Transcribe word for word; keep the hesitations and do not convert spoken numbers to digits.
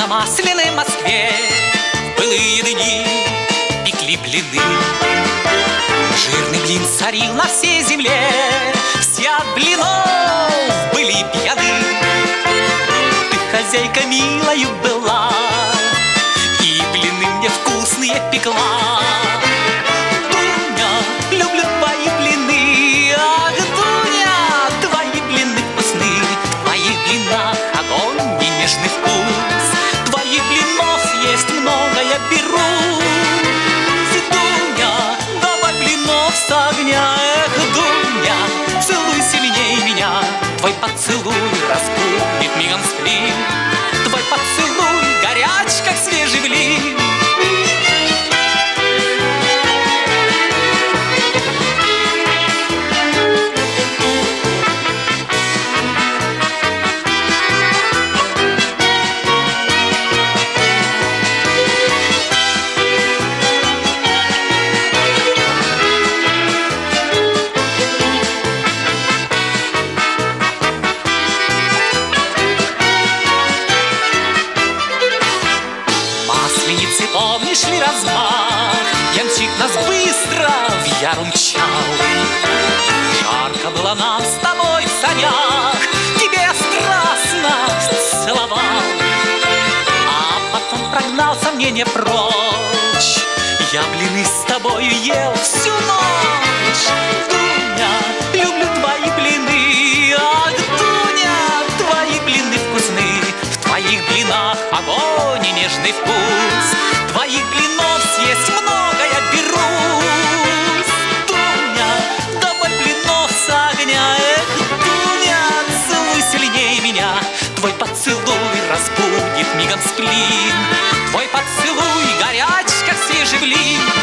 на масляной Москве в былые дни пекли блины. Жирный блин царил на всей земле, все от блинов были пьяны. Ты хозяйка милою была и блины мне вкусные пекла. Дуня, люблю твои блины, ах, Дуня, твои блины вкусны. В твоих блинах огонь и нежный вкус, твоих блинов есть много, я беру. С огня, эх, Дуня, целуй сильней меня. Твой поцелуй разбудит мигом сплин, твой поцелуй горяч, как свежий блин. Помнишь ли размах? Ямщик нас быстро в яру мчал. Жарко было нам с тобой в санях, тебе я страстно целовал, а потом прогнал сомнения прочь. Я блины с тобою ел всю ночь. Дуня, люблю твои блины, ах, Дуня, твои блины вкусны. В твоих блинах огонь и нежный вкус, твоих блинов съесть много я берусь. Дуня, давай блинов с огня, эх, Дуня, целуй сильней меня. Твой поцелуй разбудит мигом сплин, твой поцелуй горяч, как свежий блин.